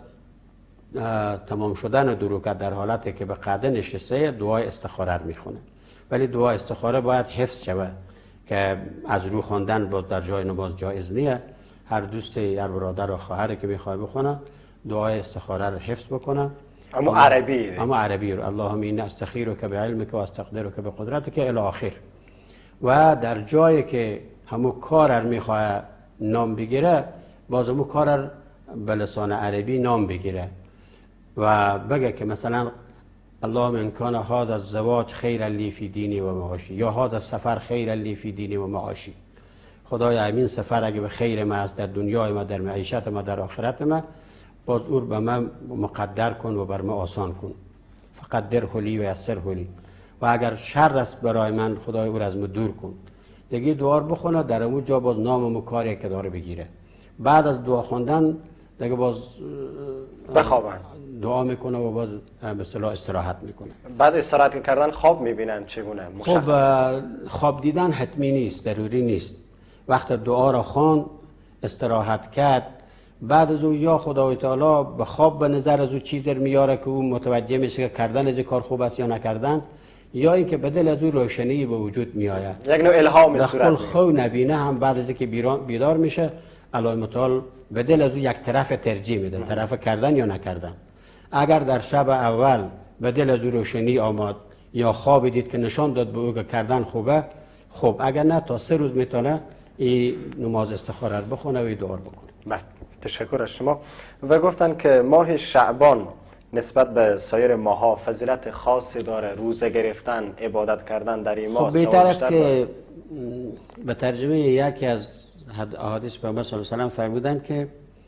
B: تمام شدن دو رکعت در حالتی که به قعده نشسته دعای استخاره میخونه. ولی دعای استخاره باید حفظ شود که از رو خواندن باز در جای نماز جایز نیه. هر دوست هر برادر و خواهری که میخواد بخونه دعای استخاره رو حفظ بکنه،
A: اما عربی
B: اما عربی رو اللهم اینی استخیرک بعلمک و استقدرک بقدرتک الی آخر. و در جایی که همو کار رو میخواه نام بگیره باز همو کار رو به لسان عربی نام بگیره و بگه که مثلا اللهم ان کان هذا الزواج خیرا لی فی دینی و معاشی یا هذا السفر خیرا لی فی دینی و معاشی. خدایا این سفر اگه به خیر ما است در دنیای ما، در معیشت ما، در آخرت ما، باز او به من مقدر کن و بر من آسان کن. فقدر لی و یسر لی. و اگر شر است برای من خدای او را از من دور کن. دیگه دعا بخونه، در اون جا باز نام و کاری که داره بگیره. بعد از دعا خوندن دیگه باز
A: بخوابن،
B: دعا میکنه و باز به اصطلاح استراحت میکنه.
A: بعد استراحت کردن خواب میبینن چگونه؟
B: خب خواب دیدن حتمی نیست، ضروری نیست. وقت دعا را خوان، استراحت کرد، بعد از او یا خدای تعالی به خواب به نظر از او چیزی میاره که او متوجه میشه که کردن از کار خوب است یا نکردن، یا اینکه به دل از او روشنی به وجود میآید.
A: یک نوع الهام صورت
B: میگیره. خو نبینه هم بعد از اینکه بیدار میشه الله متعال به دل از او یک طرف ترجیح میده، طرف کردن یا نکردن. اگر در شب اول به دل از او روشنی آمد یا خواب دید که نشان داد به او که کردن خوبه، خب اگر نه تا سه روز میتونه این نماز استخاره رو بخونه و دعا بکنه.
A: بله، تشکر از شما. و گفتن که ماه شعبان نسبت به سایر ماها فضیلت خاصی داره، روزه گرفتن، عبادت کردن در این ماه.
B: خب بهتر است که به ترجمه یکی از احادیث پیامبر صلی الله علیه و سلم فرمودن که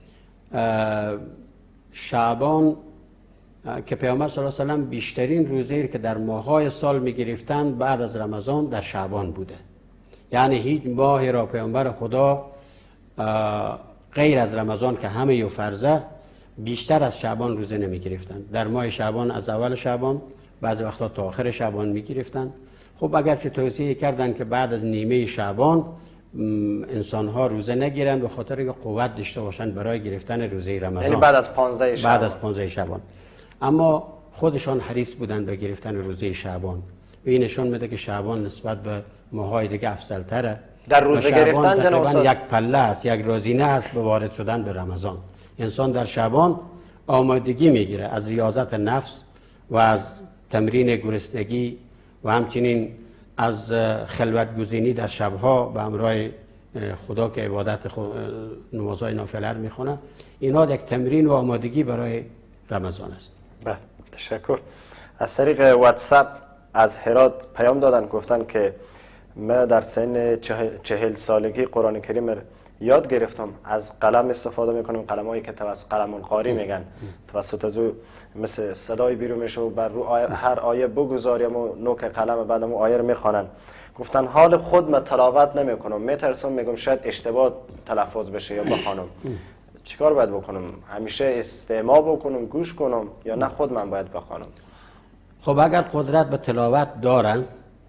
B: شعبان که پیامبر صلی الله علیه و سلم بیشترین روزه‌ای که در ماهای سال می‌گرفتن بعد از رمضان در شعبان بوده. یعنی هیچ ماه را پیامبر خدا غیر از رمضان که همه یو فرضه بیشتر از شعبان روزه نمی گرفتن. در ماه شعبان از اول شعبان، بعضی وقتا تا آخر شعبان می گرفتن. خب اگرچه توصیه کردن که بعد از نیمه شعبان انسان ها روزه نگیرند به خاطر که قوت داشته باشند برای گرفتن روزه رمضان،
A: یعنی بعد از پانزده شعبان.
B: بعد از پانزده شعبان. اما خودشان حریص بودند به گرفتن روزه شعبان و این نشون میده که شعبان نسبت به ماهای دیگه افضل تره.
A: در روزه گرفتن
B: تقریبا یک پله است، یک روزینه است به وارد شدن به رمضان. انسان در شعبان آمادگی میگیره از ریاضت نفس و از تمرین گرسنگی و همچنین از خلوت گزینی در شبها به همراه خدا که عبادت نمازهای نافله میخونه. اینا یک تمرین و آمادگی برای رمضان است.
A: بله، تشکر. از طریق واتساپ از هرات پیام دادن، گفتن که من در سن چهل سالگی قرآن کریم یاد گرفتم، از قلم استفاده میکنم، قلم هایی که توسط قلم القاری میگن، توسط از او مثل صدای بیرون میشه و بر رو آیه هر آیه بگذاریم و نوک قلم بعدم او آیه رو میخوانن. گفتن حال خود من تلاوت نمیکنم، میترسم میگم شاید اشتباه تلفظ بشه یا بخوانم. چیکار باید بکنم؟ همیشه استماع بکنم، گوش کنم، یا نه خود من باید بخوانم؟
B: خب اگر قدرت به تلاوت دارن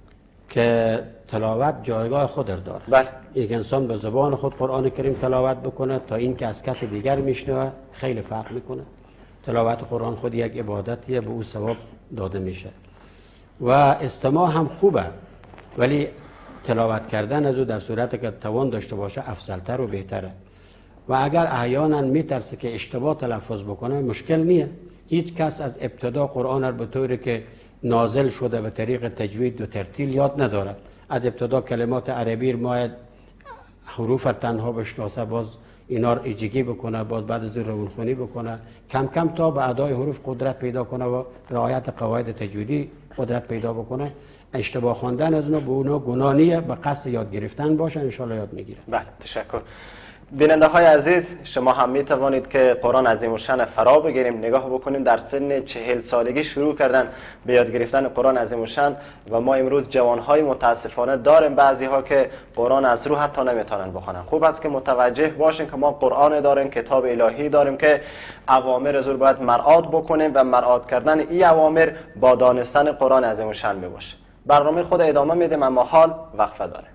B: که تلاوت جایگاه خود داره.
A: بله.
B: یک انسان به زبان خود قرآن کریم تلاوت بکنه تا این که از کس دیگر میشنوه خیلی فرق میکنه. تلاوت قرآن خود یک عبادتیه، به او ثواب داده میشه و استماع هم خوبه، ولی تلاوت کردن از او در صورتی که توان داشته باشه افضلتر و بهتره. و اگر احیانا میترسه که اشتباه تلفظ بکنه مشکل نیه. هیچ کس از ابتدا قرآن را به طوری که نازل شده به طریق تجوید و ترتیل یاد نداره. از ابتدا کلمات عربی ما حروف تنها بشناسه، باز اینا رو ایجگی بکنه، باز بعد از روانخوانی بکنه، کم کم تا به ادای حروف قدرت پیدا کنه و رعایت قواعد تجویدی قدرت پیدا بکنه. اشتباه خواندن از اونو به اونو گناه نیه، به قصد یاد گرفتن باشه، ان شاء الله یاد میگیره.
A: بله، تشکر. بیننده های عزیز، شما هم می توانید که قرآن عظیم الشان فرا بگیریم، نگاه بکنیم در سن چهل سالگی شروع کردن به یاد گرفتن قرآن عظیم الشان و ما امروز جوان های متاسفانه داریم بعضی ها که قرآن از رو حتی نمیتونن بخونن. خوب است که متوجه باشیم که ما قرآن داریم، کتاب الهی داریم که اوامر از رو باید مرعات بکنیم و مرعات کردن این اوامر با دانستن قرآن عظیم الشان می باشه. برنامه خود ادامه میدیم اما حال وقفه داره.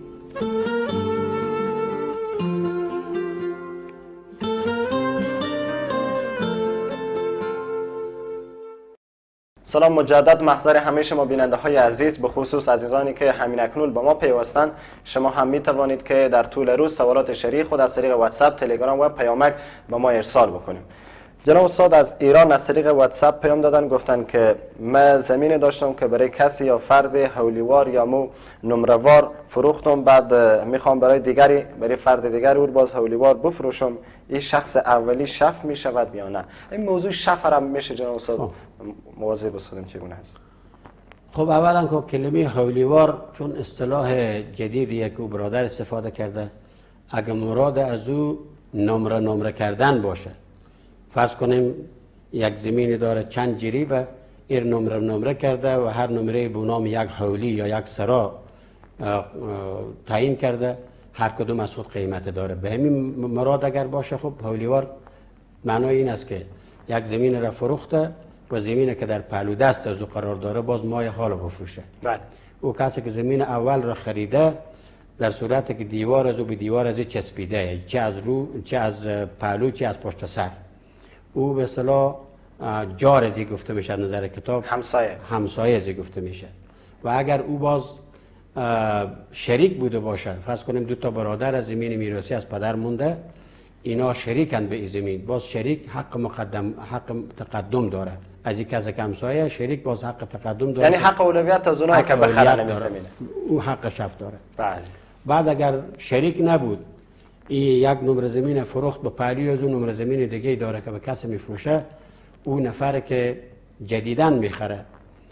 A: سلام مجدد محضر همه شما بیننده های عزیز، به خصوص عزیزانی که همین اکنون با ما پیوستن. شما هم می توانید که در طول روز سوالات شرعی خود از طریق واتساپ، تلگرام و پیامک به ما ارسال بکنیم. جناب استاد از ایران از طریق واتساپ پیام دادن، گفتن که من زمین داشتم که برای کسی یا فرد حولیوار یا مو نمروار فروختم، بعد میخوام برای دیگری برای فرد دیگری اور باز حولیوار بفروشم، این شخص اولی شف می شود یا نه؟ این موضوع شف هم میشه جناب استاد مواظب باشیم چگونه هست؟
B: خب اولا که کلمه حولیوار چون اصطلاح جدیدیه که برادر استفاده کرده، اگه مراد از او نمره نمره کردن باشه، فرض کنیم یک زمینی داره چند جریبه، این نمره نمره کرده و هر نمره به نام یک حولی یا یک سرا تعیین کرده، هر کدوم از خود قیمت داره. به همین مراد اگر باشه، خب حولیوار معنای این است که یک زمین را فروخته و زمینی که در پهلو دست از او قرار داره باز مای حال بفروشه.
A: بله.
B: او کسی که زمین اول را خریده در صورتی که دیوار از او به دیوار از چسبیده، چه از رو چه از پهلو چه از پشت سر، او به اصطلاح جار ازی گفته میشه، نظر کتاب
A: همسایه
B: همسایه ازی گفته میشه. و اگر او باز شریک بوده باشه، فرض کنیم دو تا برادر از زمین میراثی از پدر مونده، اینا شریکند به این زمین، باز شریک حق مقدم حق تقدم داره از این کسی که همسایه، شریک باز حق تقدم داره،
A: یعنی حق اولویت از اونایی که بخرن این زمینه،
B: او حق شف داره.
A: بله.
B: بعد اگر شریک نبود، این یک نمره زمین فروخت به پهلوی از اون نمره زمین دیگه داره که به کسی میفروشه، اون نفر که جدیداً میخره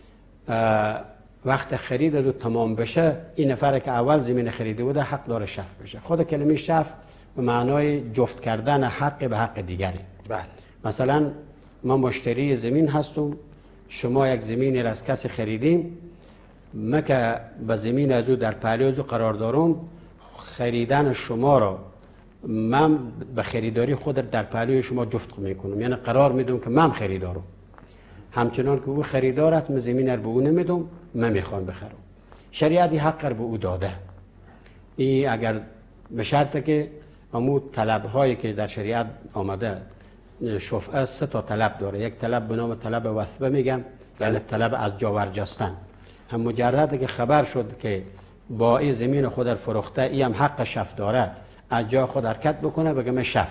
B: وقت خرید از او تمام بشه، این نفر که اول زمین خریده بوده حق داره شف بشه. خود کلمه شف به معنای جفت کردن حق به حق دیگری.
A: بله.
B: مثلا ما مشتری زمین هستم، شما یک زمینی را از کسی خریدیم، من که به زمین از او در پهلوی از او قرار دارم، خریدن شما را من به خریداری خود در پهلوی شما جفت میکنم، یعنی قرار میدم که من خریدارم، همچنان که او خریدار است، من زمین را به او نمیدم، من میخوام بخرم. شریعت حق را به او داده. این اگر به شرط که امو طلب هایی که در شریعت آمده، شفعه سه تا طلب داره. یک طلب به نام طلب وثبه میگم، یعنی طلب از جا برجستن. هم مجرد که خبر شد که با این زمین خود فروخته، ای هم حق شف داره، از جا خود حرکت بکنه بگه من شف،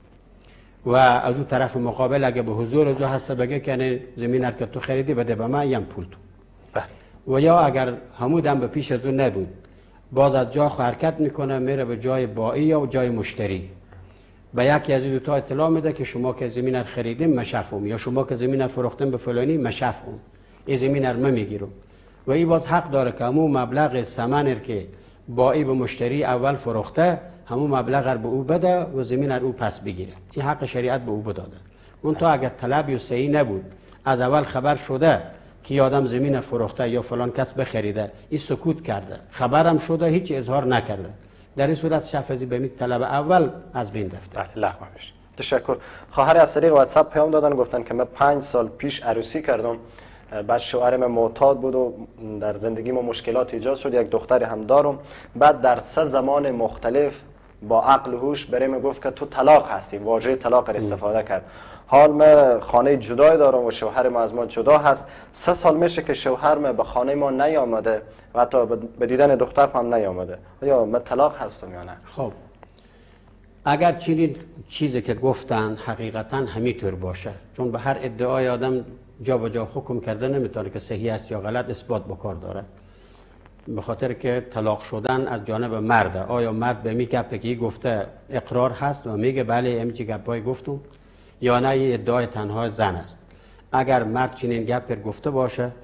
B: و از اون طرف مقابل اگه به حضور از او هست بگه که زمین هر که تو خریدی بده به من، یم پول تو. و یا اگر همودم به پیش از اون نبود، باز از جا حرکت میکنه، میره به جای بایی یا جای مشتری، به یکی از این دو تا اطلاع میده که شما که زمین رو خریدیم من شفم، یا شما که زمین رو فروختیم به فلانی من شفم، این زمین رو من میگیرم. و این باز حق داره که همون مبلغ ثمن که بایی به مشتری اول فروخته، همون مبلغ رو به او بده و زمین رو او پس بگیره. این حق شریعت به او بداده. اون تا اگر طلب یا صحیح نبود، از اول خبر شده که آدم زمین فروخته یا فلان کس بخریده، این سکوت کرده، خبرم شده هیچ اظهار نکرده، در این صورت شفاعی به طلب اول از بین رفته.
A: بله، لغو میشه. تشکر. خواهر از طریق واتساپ پیام دادن، گفتن که من پنج سال پیش عروسی کردم، بعد شوهرم معتاد بود و در زندگی ما مشکلات ایجاد شد، یک دختری هم دارم، بعد در سه زمان مختلف با عقل و هوش بریم گفت که تو طلاق هستی، واژه طلاق را استفاده کرد. حال من خانه جدای دارم و شوهر ما از ما جدا هست، سه سال میشه که شوهر ما به خانه ما نیامده و حتی به دیدن دختر هم نیامده. یا من طلاق هستم یا نه؟
B: خب اگر چنین چیزی که گفتن حقیقتا همینطور باشه، چون به هر ادعای آدم جا به جا حکم کرده نمیتونه که صحیح است یا غلط، اثبات بکار داره. به خاطر که طلاق شدن از جانب مرده، آیا مرد به می گفته که گفته اقرار هست و میگه بله همین گپای گفتم، یا نه ادعای تنها زن است؟ اگر مرد چنین گپ گفته باشه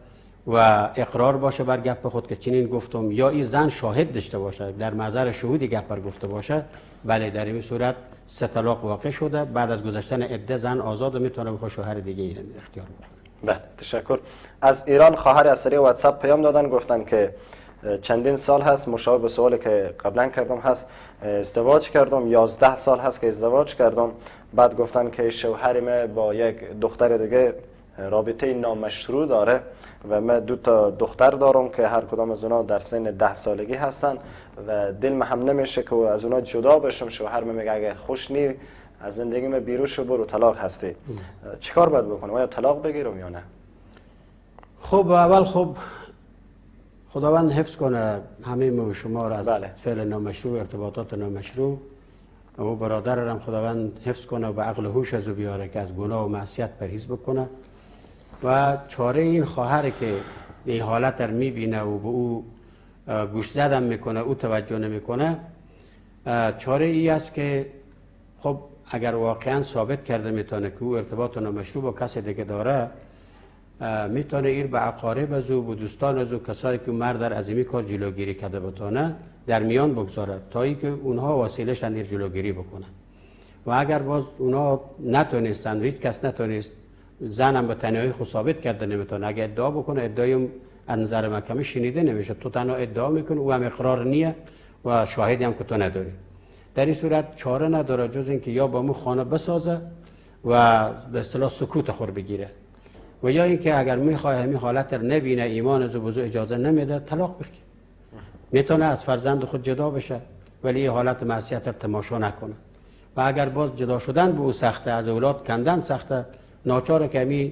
B: و اقرار باشه بر گپ خود که چنین گفتم، یا این زن شاهد داشته باشه در محضر شهودی گپ پر گفته باشه، بله در این صورت سه طلاق واقع شده. بعد از گذشتن عده زن آزاد و میتونه به شوهر دیگه اختیار کنه.
A: بله تشکر. از ایران خواهر از طریق واتساپ پیام دادن، گفتن که چندین سال هست مشابه به سوالی که قبلا کردم هست، ازدواج کردم، یازده سال هست که ازدواج کردم. بعد گفتن که شوهر ما با یک دختر دیگه رابطه نامشروع داره و من دو تا دختر دارم که هر کدام از اونا در سن ده سالگی هستن و دل من هم نمیشه که از اونا جدا بشم. شوهر من میگه اگه خوش نی از زندگی من بیرون شو، برو طلاق هستی. چیکار باید بکنم؟ آیا طلاق بگیرم یا نه؟
B: خب اول خب خداوند حفظ کنه همه ما و شما را از
A: بله.
B: فعل نامشروع، ارتباطات نامشروع. و برادر هم خداوند حفظ کنه و به عقل و هوش از او بیاره که از گناه و معصیت پرهیز بکنه. و چاره این خواهر که این حالت رو میبینه و به او گوش زدن میکنه، او توجه نمیکنه، چاره ای است که خب اگر واقعا ثابت کرده میتونه که او ارتباط نامشروع با کسی دیگه داره، میتونه ایر به اقارب از او، به دوستان از او، کسایی که مرد در از این کار جلوگیری کرده بتونه در میان بگذاره تا ای که اونها وسیله شن ایر جلوگیری بکنن. و اگر باز اونها نتونستند و هیچ کس نتونست، زنم به تنهایی خود ثابت کرده نمیتونه، اگه ادعا بکنه ادعای از نظر محکمه شنیده نمیشه. تو تنها ادعا میکنه، او هم اقرار نیه و شاهدی هم که تو نداری. در این صورت چاره نداره جز اینکه یا با مو خانه بسازه و به اصطلاح سکوت خور بگیره، و یا اینکه اگر میخواد همین حالت رو نبینه، ایمان از او اجازه نمیده، طلاق بگیره. میتونه از فرزند خود جدا بشه ولی این حالت معصیت رو تماشا نکنه. و اگر باز جدا شدن به او سخته، از اولاد کندن سخته، ناچاره که همین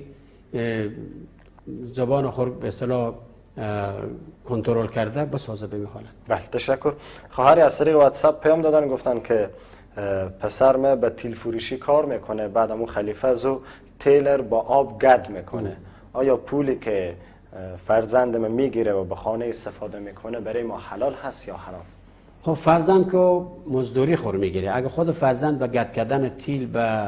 B: زبان خور به اصطلاح کنترل کرده بسازه به این حالت.
A: بله تشکر. خواهری از طریق واتساپ پیام دادن، گفتن که پسر من به تیل فروشی کار میکنه، بعد امو خلیفه از او تیلر با آب گد میکنه. ام. آیا پولی که فرزند من میگیره و به خانه استفاده میکنه برای ما حلال هست یا حرام؟
B: خب فرزند که مزدوری خور میگیره، اگه خود فرزند به گد کردن تیل به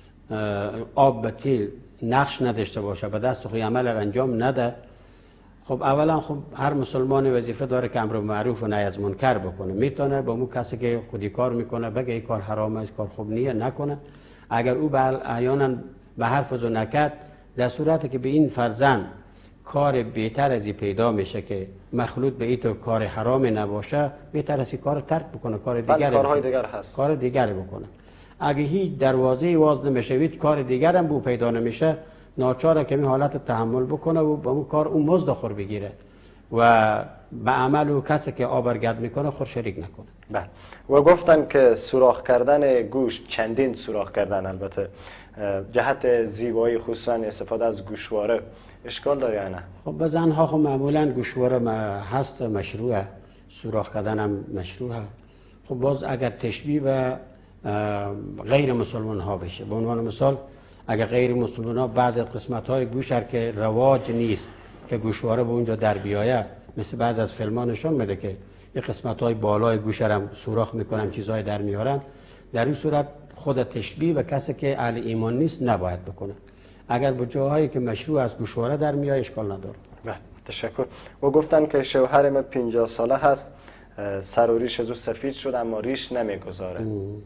B: آب به تیل نقش نداشته باشه، به دست خوی عمل انجام نده، خب اولا خب هر مسلمانی وظیفه داره که امر معروف و نهی از منکر بکنه. میتونه با مو کسی که خودی کار میکنه بگه این کار حرامه، این کار خوب نیه، نکنه. اگر او به احیانا به حرف از نکرد، در صورتی که به این فرزند کار بهتر از این پیدا میشه که مخلوط به این تو کار حرام نباشه، بهتر از این کار ترک بکنه، کار دیگری
A: کارهای دیگر هست،
B: کار دیگری بکنه. اگه هیچ دروازه واز نمیشه، هیچ کار دیگر هم بو پیدا نمیشه، ناچاره که این حالت تحمل بکنه و با اون کار اون مزد خور بگیره و به عمل و کسی که آبرگد میکنه خور شریک نکنه.
A: بله. و گفتن که سوراخ کردن گوش، چندین سوراخ کردن، البته جهت زیبایی خصوصا استفاده از گوشواره اشکال داره یا نه؟
B: خب به زنها خب معمولا گوشواره هست، مشروعه، سوراخ کردن هم مشروعه. خب باز اگر تشبیه به غیر مسلمان ها بشه، به عنوان مثال اگر غیر مسلمان ها بعضی از قسمت های گوش هر که رواج نیست که گوشواره به اونجا در بیایه، مثل بعض از فیلم ها نشون میده که این قسمت های بالای گوش هم سوراخ میکنن، چیزهای در میارن، در این صورت خود تشبیه به کسی که اهل ایمان نیست نباید بکنه. اگر به جاهایی که مشروع از گوشواره در میاد اشکال نداره.
A: بله تشکر. و گفتن که شوهر من پنجاه ساله هست، سر و ریش از او سفید شد اما ریش نمیگذاره.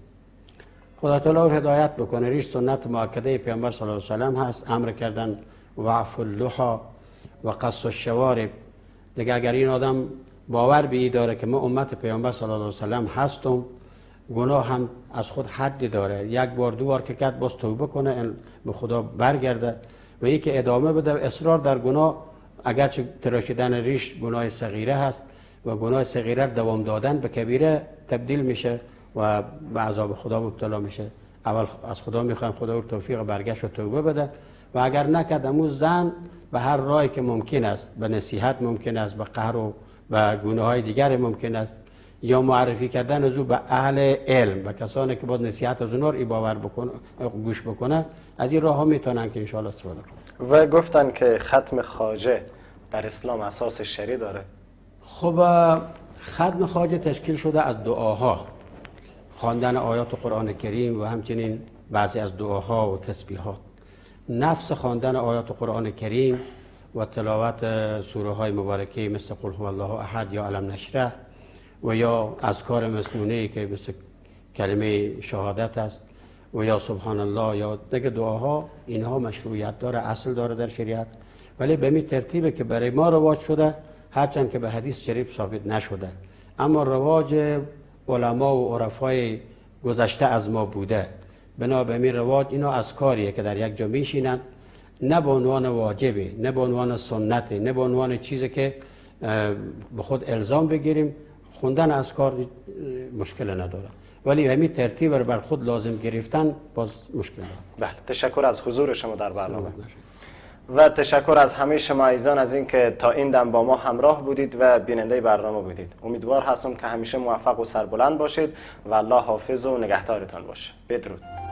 B: خدا تعالی هدایت بکنه. ریش سنت مؤکده پیامبر صلی الله علیه و سلم هست، امر کردن وعف اللحا و قص الشوارب. دیگه اگر این آدم باور به این داره که من امت پیامبر صلی الله علیه و سلم هستم، گناه هم از خود حدی داره، یک بار دو بار که کرد باز توبه کنه به خدا برگرده و یکی که ادامه بده اصرار در گناه، اگرچه تراشیدن ریش گناه صغیره هست و گناه صغیره دوام دادن به کبیره تبدیل میشه و به عذاب خدا مبتلا میشه. اول از خدا میخوایم خدا او توفیق برگشت و توبه بده و اگر نکرد امو زن به هر راهی که ممکن است، به نصیحت ممکن است، به قهر و به گناه های دیگر ممکن است، یا معرفی کردن از او به اهل علم و کسانی که با نصیحت از اونها ای باور بکنه، گوش بکنه، از این راه ها میتونن که انشاءالله استفاده کنن.
A: و گفتن که ختم خواجه در اسلام اساس شرعی داره.
B: خب ختم خواجه تشکیل شده از دعاها، خواندن آیات قرآن کریم و همچنین بعضی از دعاها و تسبیحات. نفس خواندن آیات قرآن کریم و تلاوت سوره های مبارکه مثل قل هو الله احد یا علم نشرح و یا اذکار مسنونه که مثل کلمه شهادت است و یا سبحان الله یا دیگه دعاها، اینها مشروعیت داره، اصل داره در شریعت، ولی به می ترتیبه که برای ما رواج شده، هرچند که به حدیث شریف ثابت نشده، اما رواج علما و عرفای گذشته از ما بوده. بنا به می رواج اینا اذکاریه که در یک جا میشینند، نه به عنوان واجبه، نه به عنوان سنته، نه به عنوان چیزی که به خود الزام بگیریم. خوندن اذکار مشکل نداره، ولی همین ترتیب رو بر خود لازم گرفتن باز مشکل داره.
A: بله، تشکر از حضور شما در برنامه و تشکر از همه شما عزیزان از اینکه تا این دم با ما همراه بودید و بیننده برنامه بودید. امیدوار هستم که همیشه موفق و سربلند باشید و الله حافظ و نگهدارتان باشه. بدرود.